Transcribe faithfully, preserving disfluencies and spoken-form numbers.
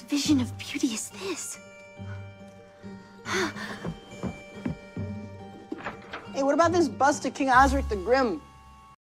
vision of beauty is this? Hey, what about this bust of King Osric the Grim?